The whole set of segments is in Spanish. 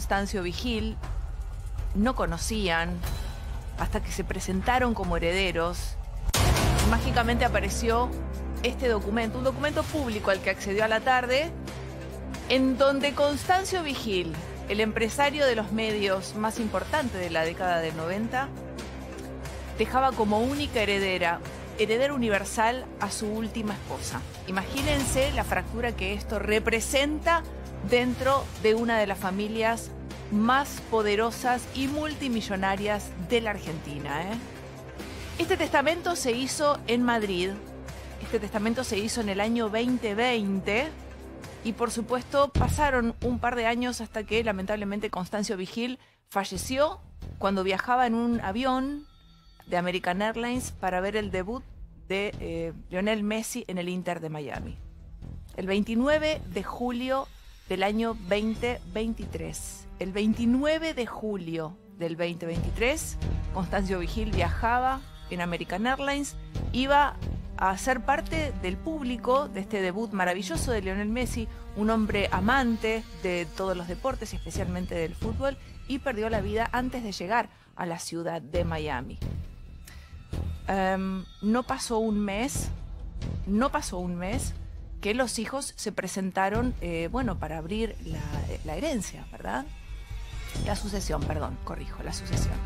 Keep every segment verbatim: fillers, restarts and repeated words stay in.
Constancio Vigil, no conocían, hasta que se presentaron como herederos. Mágicamente apareció este documento, un documento público al que accedió a la tarde, en donde Constancio Vigil, el empresario de los medios más importante de la década del noventa, dejaba como única heredera, heredera universal, a su última esposa. Imagínense la fractura que esto representa dentro de una de las familias más poderosas y multimillonarias de la Argentina, ¿eh? Este testamento se hizo en Madrid, este testamento se hizo en el año veinte veinte y por supuesto pasaron un par de años hasta que lamentablemente Constancio Vigil falleció cuando viajaba en un avión de American Airlines para ver el debut de eh, Lionel Messi en el Inter de Miami. El veintinueve de julio del año veinte veintitrés. El veintinueve de julio del veinte veintitrés, Constancio Vigil viajaba en American Airlines, iba a ser parte del público de este debut maravilloso de Lionel Messi, un hombre amante de todos los deportes, especialmente del fútbol, y perdió la vida antes de llegar a la ciudad de Miami. Um, no pasó un mes, no pasó un mes que los hijos se presentaron, eh, bueno, para abrir la, la herencia, ¿verdad? La sucesión, perdón, corrijo, la sucesión.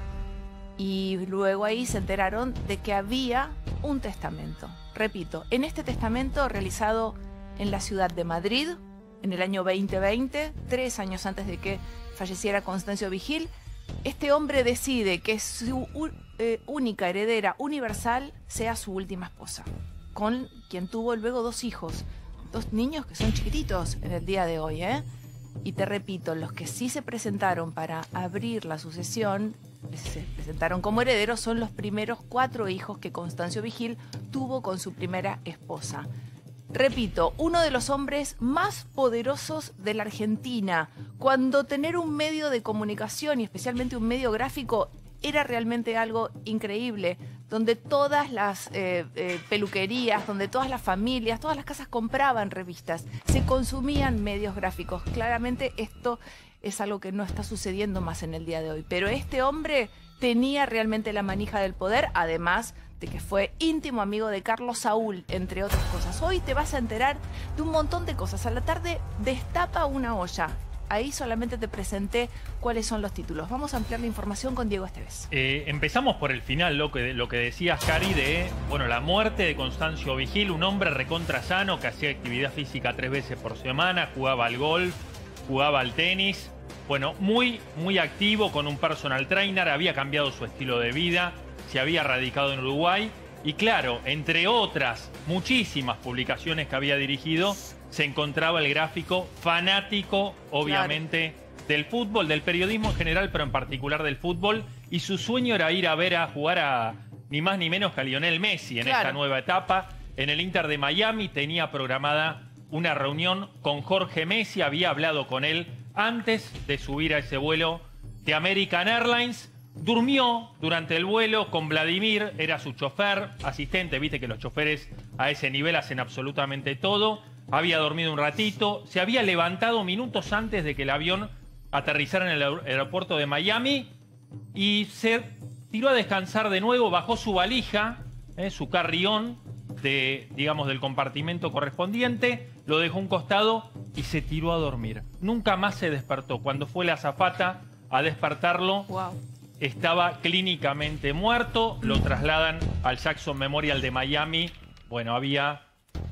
Y luego ahí se enteraron de que había un testamento. Repito, en este testamento realizado en la ciudad de Madrid, en el año veinte veinte, tres años antes de que falleciera Constancio Vigil, este hombre decide que su eh, única heredera universal sea su última esposa, con quien tuvo luego dos hijos, dos niños que son chiquititos en el día de hoy, ¿eh? Y te repito, los que sí se presentaron para abrir la sucesión, se presentaron como herederos, son los primeros cuatro hijos que Constancio Vigil tuvo con su primera esposa. Repito, uno de los hombres más poderosos de la Argentina, cuando tener un medio de comunicación y especialmente un medio gráfico era realmente algo increíble, donde todas las eh, eh, peluquerías, donde todas las familias, todas las casas compraban revistas, se consumían medios gráficos. Claramente esto es algo que no está sucediendo más en el día de hoy, pero este hombre tenía realmente la manija del poder, además de que fue íntimo amigo de Carlos Saúl, entre otras cosas. Hoy te vas a enterar de un montón de cosas. A la tarde destapa una olla. Ahí solamente te presenté cuáles son los títulos. Vamos a ampliar la información con Diego Esteves. Eh, empezamos por el final, lo que, lo que decías, Cari, de bueno, la muerte de Constancio Vigil, un hombre recontra sano que hacía actividad física tres veces por semana, jugaba al golf, jugaba al tenis. Bueno, muy, muy activo, con un personal trainer, había cambiado su estilo de vida, se había radicado en Uruguay y claro, entre otras muchísimas publicaciones que había dirigido, se encontraba el gráfico fanático, obviamente, claro, del fútbol, del periodismo en general, pero en particular del fútbol. Y su sueño era ir a ver a jugar a ni más ni menos que a Lionel Messi en claro. esta nueva etapa. En el Inter de Miami tenía programada una reunión con Jorge Messi, había hablado con él antes de subir a ese vuelo de American Airlines. Durmió durante el vuelo con Vladimir, era su chofer, asistente. Viste que los choferes a ese nivel hacen absolutamente todo. Había dormido un ratito, se había levantado minutos antes de que el avión aterrizara en el aeropuerto de Miami y se tiró a descansar de nuevo, bajó su valija, eh, su carry-on, de, digamos, del compartimento correspondiente, lo dejó a un costado y se tiró a dormir. Nunca más se despertó. Cuando fue la azafata a despertarlo, wow, estaba clínicamente muerto, lo trasladan al Jackson Memorial de Miami. Bueno, había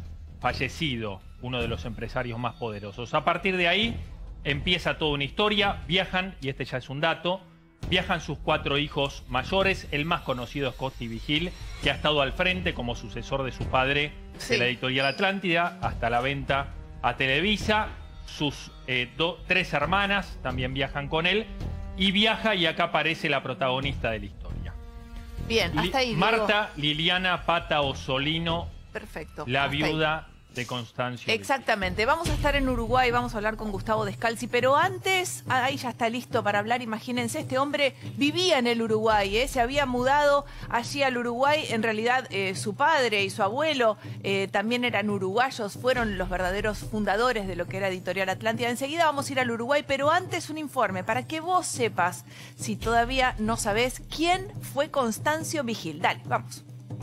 fallecido uno de los empresarios más poderosos. A partir de ahí empieza toda una historia. Viajan, y este ya es un dato, viajan sus cuatro hijos mayores. El más conocido es Costi Vigil, que ha estado al frente como sucesor de su padre, sí, de la editorial Atlántida, hasta la venta a Televisa. Sus eh, do, tres hermanas también viajan con él. Y viaja, y acá aparece la protagonista de la historia. Bien, hasta ahí. Marta Liliana Pata Osolino, perfecto, la viuda ahí. de Constancio. Exactamente. Vamos a estar en Uruguay, vamos a hablar con Gustavo Descalzi, pero antes, ahí ya está listo para hablar. Imagínense, este hombre vivía en el Uruguay, ¿eh? Se había mudado allí al Uruguay. En realidad, eh, su padre y su abuelo eh, también eran uruguayos, fueron los verdaderos fundadores de lo que era Editorial Atlántida. Enseguida vamos a ir al Uruguay, pero antes un informe para que vos sepas, si todavía no sabés, quién fue Constancio Vigil. Dale, vamos.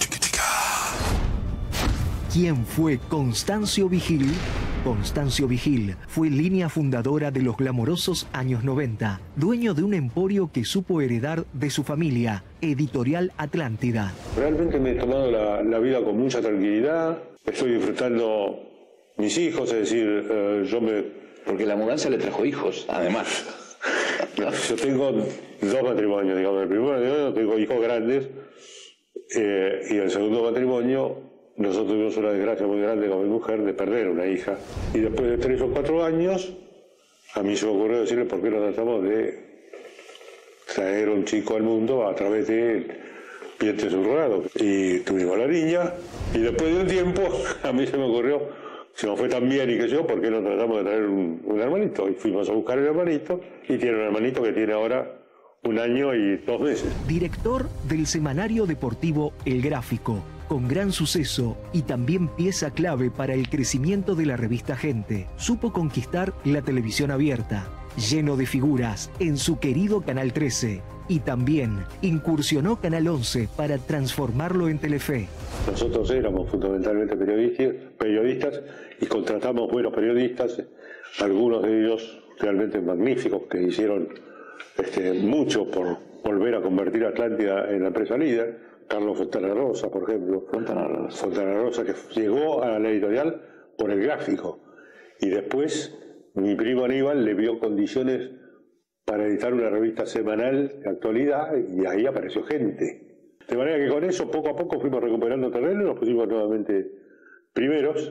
¿Quién fue Constancio Vigil? Constancio Vigil fue línea fundadora de los glamorosos años noventa, dueño de un emporio que supo heredar de su familia, Editorial Atlántida. Realmente me he tomado la, la vida con mucha tranquilidad, estoy disfrutando mis hijos, es decir, eh, yo me... Porque la mudanza le trajo hijos, además. Yo tengo dos matrimonios, digamos, el primer matrimonio tengo hijos grandes, eh, y el segundo matrimonio... Nosotros tuvimos una desgracia muy grande con mi mujer de perder una hija. Y después de tres o cuatro años, a mí se me ocurrió decirle por qué no tratamos de traer un chico al mundo a través de vientre subrogado. Y tuvimos la niña, y después de un tiempo, a mí se me ocurrió, si no fue tan bien y que yo, ¿por qué no tratamos de traer un, un hermanito? Y fuimos a buscar el hermanito, y tiene un hermanito que tiene ahora un año y dos meses. Director del semanario deportivo El Gráfico, con gran suceso y también pieza clave para el crecimiento de la revista Gente, supo conquistar la televisión abierta, lleno de figuras en su querido Canal trece, y también incursionó Canal once para transformarlo en Telefe. Nosotros éramos fundamentalmente periodistas, periodistas y contratamos buenos periodistas, algunos de ellos realmente magníficos, que hicieron este, mucho por volver a convertir a Atlántida en la empresa líder. Carlos Fontana Rosa, por ejemplo. Fontana Rosa. Fontana Rosa, que llegó a la editorial por el gráfico. Y después mi primo Aníbal le vio condiciones para editar una revista semanal de actualidad y ahí apareció Gente. De manera que con eso, poco a poco, fuimos recuperando terreno y nos pusimos nuevamente primeros.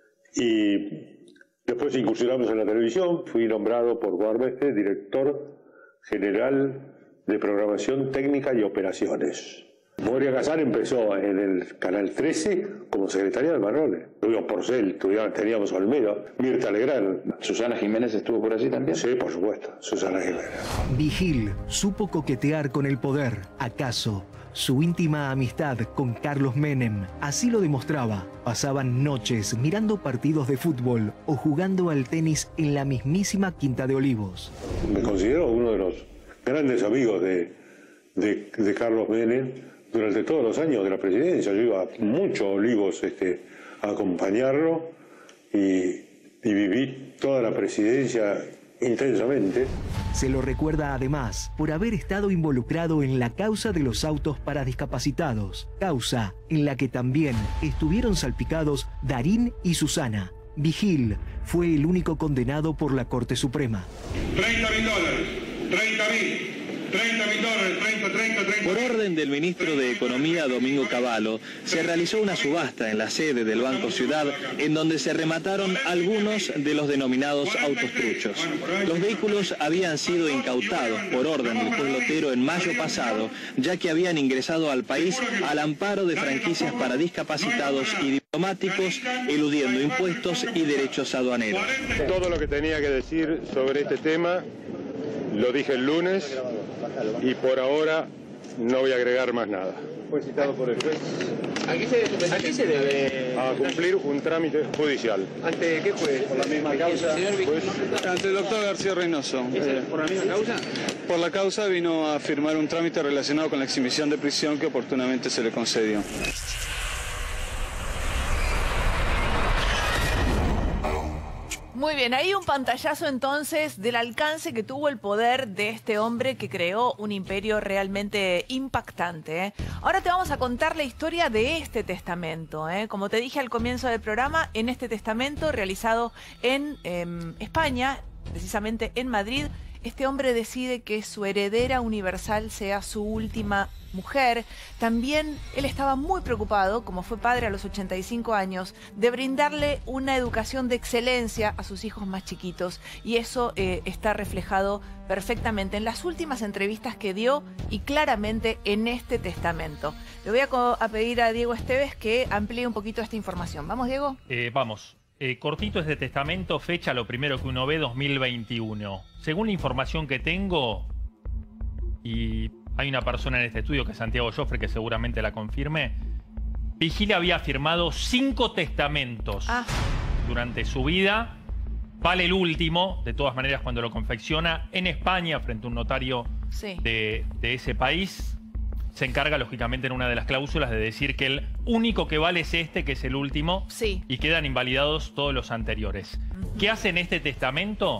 Y después incursionamos en la televisión. Fui nombrado por Guarmestre director general de programación técnica y operaciones. Moria Casar empezó en el Canal trece como secretaria de Marrone. Tuvimos Porcel, tuvimos, teníamos Olmedo, Mirta Legrand. ¿Susana Jiménez estuvo por allí también? Sí, por supuesto, Susana Jiménez. Vigil supo coquetear con el poder. ¿Acaso su íntima amistad con Carlos Menem así lo demostraba? Pasaban noches mirando partidos de fútbol o jugando al tenis en la mismísima Quinta de Olivos. Me considero uno de los grandes amigos de, de, de Carlos Menem. Durante todos los años de la presidencia, yo iba mucho a Olivos este, a acompañarlo y, y viví toda la presidencia intensamente. Se lo recuerda además por haber estado involucrado en la causa de los autos para discapacitados, causa en la que también estuvieron salpicados Darín y Susana. Vigil fue el único condenado por la Corte Suprema. treinta mil dólares, treinta mil. treinta mil dólares, treinta, treinta, treinta. Por orden del ministro de Economía, Domingo Cavallo, se realizó una subasta en la sede del Banco Ciudad, en donde se remataron algunos de los denominados autos truchos. Los vehículos habían sido incautados por orden del juez Lotero en mayo pasado, ya que habían ingresado al país al amparo de franquicias para discapacitados y diplomáticos, eludiendo impuestos y derechos aduaneros. Todo lo que tenía que decir sobre este tema lo dije el lunes y por ahora no voy a agregar más nada. Fue citado por el juez. ¿A qué se, a qué se debe? A cumplir un trámite judicial. ¿Ante qué juez? Por la misma causa. Pues, ante el doctor García Reynoso. Eh, ¿Por la misma causa? Por la causa vino a firmar un trámite relacionado con la exhibición de prisión que oportunamente se le concedió. Muy bien, ahí un pantallazo entonces del alcance que tuvo el poder de este hombre que creó un imperio realmente impactante, ¿eh? Ahora te vamos a contar la historia de este testamento, ¿eh? Como te dije al comienzo del programa, en este testamento realizado en eh, España, precisamente en Madrid, este hombre decide que su heredera universal sea su última mujer. También él estaba muy preocupado, como fue padre a los ochenta y cinco años, de brindarle una educación de excelencia a sus hijos más chiquitos. Y eso eh, está reflejado perfectamente en las últimas entrevistas que dio y claramente en este testamento. Le voy a, a pedir a Diego Esteves que amplíe un poquito esta información. ¿Vamos, Diego? Eh, vamos. Eh, cortito este testamento, fecha lo primero que uno ve, dos mil veintiuno. Según la información que tengo, y hay una persona en este estudio que es Santiago Joffre, que seguramente la confirme, Vigil había firmado cinco testamentos ah. durante su vida. Vale el último, de todas maneras, cuando lo confecciona en España, frente a un notario sí. de, de ese país, se encarga, lógicamente, en una de las cláusulas de decir que el único que vale es este, que es el último, sí. y quedan invalidados todos los anteriores. Uh-huh. ¿Qué hace en este testamento?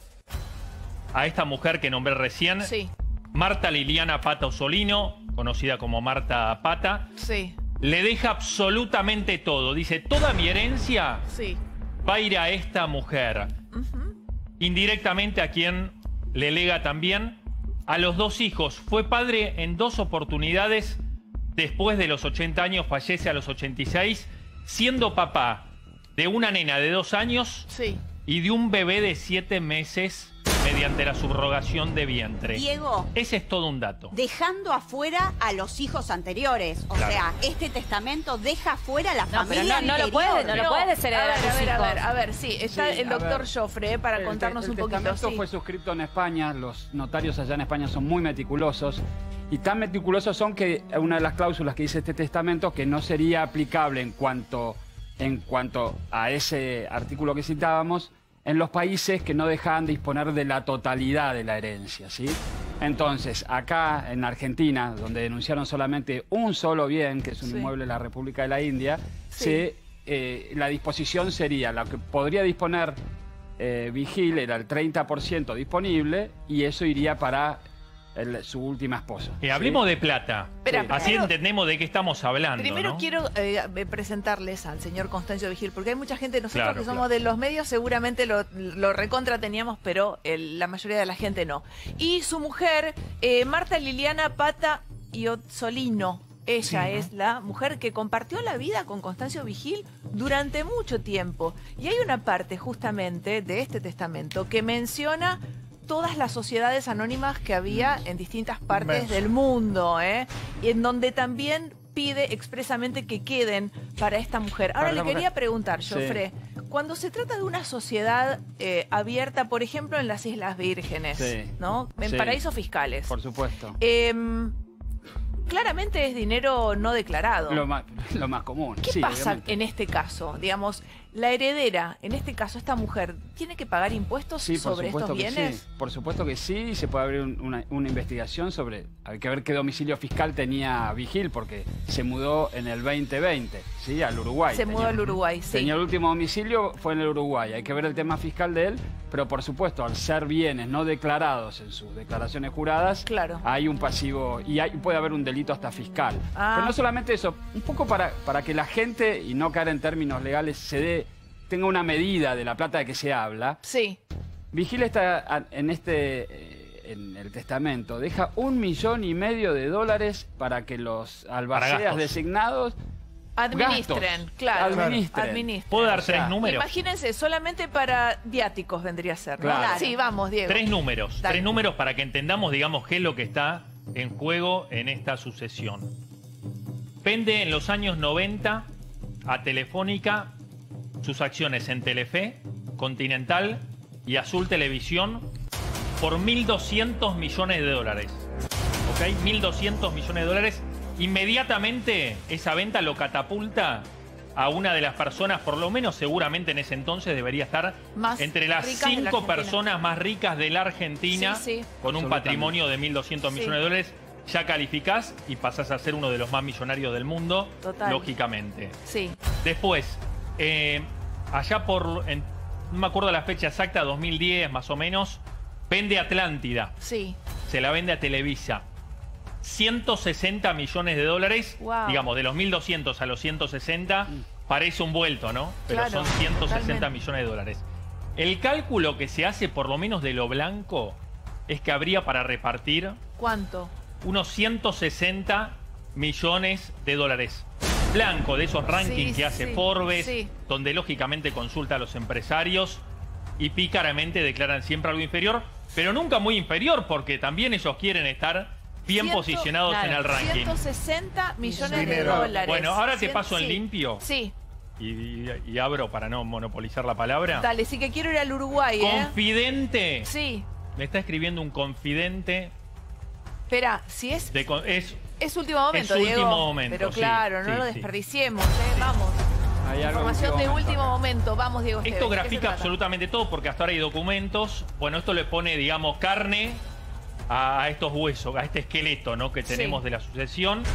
A esta mujer que nombré recién, sí. Marta Liliana Pata Osolino, conocida como Marta Pata, sí. le deja absolutamente todo. Dice, toda mi herencia sí. va a ir a esta mujer. Uh-huh. Indirectamente a quien le lega también a los dos hijos. Fue padre en dos oportunidades. Después de los ochenta años, fallece a los ochenta y seis, siendo papá de una nena de dos años sí. y de un bebé de siete meses mediante la subrogación de vientre. Diego, ese es todo un dato. Dejando afuera a los hijos anteriores. O claro. sea, este testamento deja afuera a la no, familia no, no lo puede, no lo puede desheredar. A ver, a ver, a ver, a ver, sí, está sí, el doctor ver, Joffre eh, para el, contarnos el, un el poquito. El testamento sí. fue suscrito en España, los notarios allá en España son muy meticulosos. Y tan meticulosos son que una de las cláusulas que dice este testamento que no sería aplicable en cuanto, en cuanto a ese artículo que citábamos en los países que no dejaban disponer de la totalidad de la herencia, ¿sí? Entonces, acá en Argentina, donde denunciaron solamente un solo bien, que es un sí. inmueble de la República de la India, sí. se, eh, la disposición sería, la que podría disponer eh, Vigil era el treinta por ciento disponible y eso iría para El, su última esposa. Eh, hablemos ¿sí? de plata. Espera, Así primero, entendemos de qué estamos hablando. Primero ¿no? quiero eh, presentarles al señor Constancio Vigil, porque hay mucha gente, nosotros claro, que somos claro. de los medios seguramente lo, lo recontra teníamos, pero el, la mayoría de la gente no. Y su mujer, eh, Marta Liliana Pata Osolino. Ella sí, ¿no? es la mujer que compartió la vida con Constancio Vigil durante mucho tiempo. Y hay una parte justamente de este testamento que menciona todas las sociedades anónimas que había en distintas partes Inmenso. del mundo, ¿eh? Y en donde también pide expresamente que queden para esta mujer. Ahora le quería mujer. preguntar, Joffre, sí. cuando se trata de una sociedad eh, abierta, por ejemplo, en las Islas Vírgenes, sí. ¿no? En sí. paraísos fiscales. Por supuesto. Eh, claramente es dinero no declarado. Lo más, lo más común. ¿Qué sí, pasa obviamente. en este caso? Digamos, la heredera, en este caso esta mujer, ¿tiene que pagar impuestos sí, sobre estos bienes? Sí. Por supuesto que sí, y se puede abrir un, una, una investigación sobre... Hay que ver qué domicilio fiscal tenía Vigil, porque se mudó en el veinte veinte, ¿sí? Al Uruguay. Se tenía, mudó al Uruguay, sí. Tenía el último domicilio, fue en el Uruguay. Hay que ver el tema fiscal de él, pero por supuesto, al ser bienes no declarados en sus declaraciones juradas, claro. hay un pasivo, y hay, puede haber un delito hasta fiscal. Ah. Pero no solamente eso, un poco para, para que la gente, y no caer en términos legales, se dé... tenga una medida de la plata de que se habla. Sí. Vigil está en este, en el testamento, deja un millón y medio de dólares para que los albaceas designados administren, gastos, claro. Administren. administren. ¿Puedo dar o sea, tres números? Imagínense, solamente para viáticos vendría a ser, ¿no? Claro. Sí, vamos, Diego. Tres números. Dale. Tres números para que entendamos, digamos, qué es lo que está en juego en esta sucesión. Vende en los años noventa a Telefónica sus acciones en Telefe, Continental y Azul Televisión por mil doscientos millones de dólares. ¿Ok? mil doscientos millones de dólares. Inmediatamente esa venta lo catapulta a una de las personas, por lo menos seguramente en ese entonces debería estar más entre las cinco personas más ricas de la Argentina, sí, sí. con un patrimonio de mil doscientos sí. millones de dólares. Ya calificás y pasás a ser uno de los más millonarios del mundo, Total. lógicamente. Sí. Después, eh, allá por, en, no me acuerdo la fecha exacta, dos mil diez más o menos, vende Atlántida. Sí. Se la vende a Televisa. ciento sesenta millones de dólares. Wow. Digamos, de los mil doscientos a los ciento sesenta, mm. parece un vuelto, ¿no? Pero claro, son ciento sesenta totalmente. millones de dólares. El cálculo que se hace, por lo menos de lo blanco, es que habría para repartir ¿Cuánto? unos ciento sesenta millones de dólares. Blanco de esos rankings Sí, que hace sí, Forbes, sí. donde lógicamente consulta a los empresarios y pícaramente declaran siempre algo inferior, pero nunca muy inferior, porque también ellos quieren estar bien Ciento- posicionados claro, en el ranking. ciento sesenta millones de Dinero. dólares. Bueno, ahora te Cien- paso en sí. limpio. Sí. Y, y- y abro para no monopolizar la palabra. Dale, sí que quiero ir al Uruguay, ¿eh? Confidente. Sí. Me está escribiendo un confidente. Espera, si es... De, con- es, Es último momento, Es Diego. último momento, Pero sí, claro, no sí, lo sí. desperdiciemos, ¿eh? Vamos. Hay algo Información de último momento. último momento. Vamos, Diego Esteves. esto ¿de qué se grafica trata? absolutamente todo porque hasta ahora hay documentos. Bueno, esto le pone, digamos, carne a, a estos huesos, a este esqueleto, ¿no? Que tenemos Sí. de la sucesión.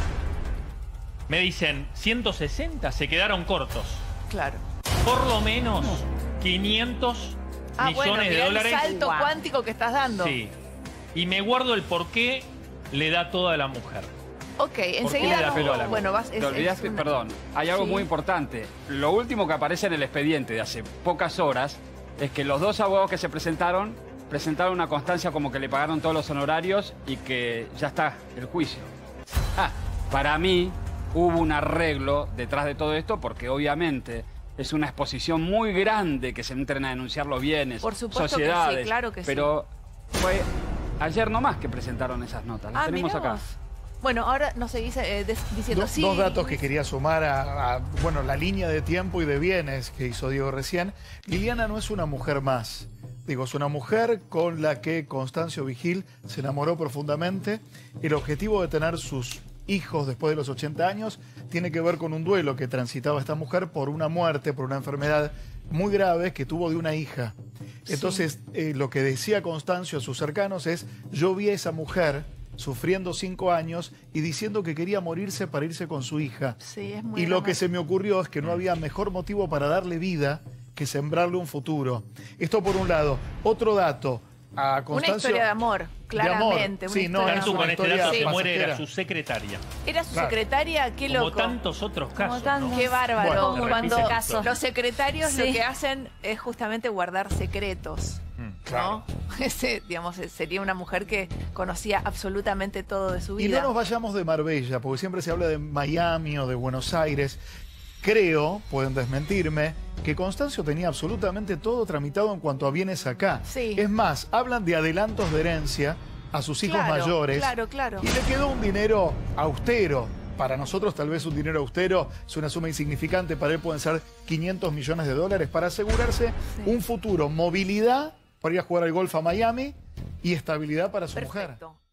Me dicen, ciento sesenta se quedaron cortos. Claro. Por lo menos quinientos Ah, millones bueno, de mirá dólares. el salto Guau. cuántico que estás dando. Sí. Y me guardo el por qué le da toda a la mujer. Ok, qué le enseguida... da nos- pelo a la bueno, vas... es- Te es olvidaste, una- perdón, hay algo Sí. muy importante. Lo último que aparece en el expediente de hace pocas horas es que los dos abogados que se presentaron presentaron una constancia como que le pagaron todos los honorarios y que ya está el juicio. Ah, para mí hubo un arreglo detrás de todo esto porque obviamente es una exposición muy grande que se entren a denunciar los bienes, Por supuesto que sí, sociedades. claro que sí. Pero fue ayer nomás que presentaron esas notas. Las Ah, tenemos mirá acá. vos. Bueno, ahora nos seguís eh, des- diciendo Dos, sí. dos datos que quería sumar a, a, bueno, la línea de tiempo y de bienes que hizo Diego recién. Liliana no es una mujer más. Digo, es una mujer con la que Constancio Vigil se enamoró profundamente. El objetivo de tener sus hijos después de los ochenta años tiene que ver con un duelo que transitaba esta mujer por una muerte, por una enfermedad muy grave que tuvo de una hija. Entonces, eh, lo que decía Constancio a sus cercanos es, yo vi a esa mujer sufriendo cinco años y diciendo que quería morirse para irse con su hija. Sí, es muy Y lo que dramático. se me ocurrió es que no había mejor motivo para darle vida que sembrarle un futuro. Esto por un lado. Otro dato. A Constancio, Una historia de amor, claramente. amor. Sí, una no, historia es Tanto de con amor. este historia dato se pasajera. muere, era su secretaria. Era su Claro. secretaria, qué Como loco. tantos otros casos. tantos. ¿no? Qué bárbaro. Bueno. Como Cuando repite casos. los secretarios lo Sí. que hacen es justamente guardar secretos. Mm. Claro. ¿No? Ese, digamos, sería una mujer que conocía absolutamente todo de su Y vida. no nos vayamos de Marbella, porque siempre se habla de Miami o de Buenos Aires. Creo, pueden desmentirme, que Constancio tenía absolutamente todo tramitado en cuanto a bienes acá. Sí. Es más, hablan de adelantos de herencia a sus hijos Claro, mayores. Claro, claro. Y le quedó un dinero austero. Para nosotros tal vez un dinero austero es una suma insignificante, para él pueden ser quinientos millones de dólares para asegurarse Sí. un futuro, movilidad para ir a jugar al golf a Miami y estabilidad para su mujer. Perfecto.